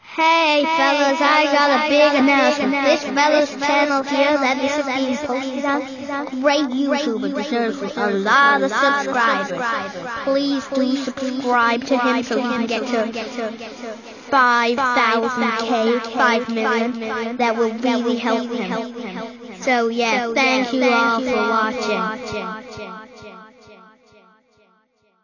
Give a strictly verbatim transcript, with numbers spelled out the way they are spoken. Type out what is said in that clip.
Hey fellas, I got a big announcement. This fella's channel here that this is being posted on, great YouTuber, deserves a lot of subscribers. Please do subscribe to him so he can get to five thousand K, five million. That will really help him. So yeah, thank you all for watching.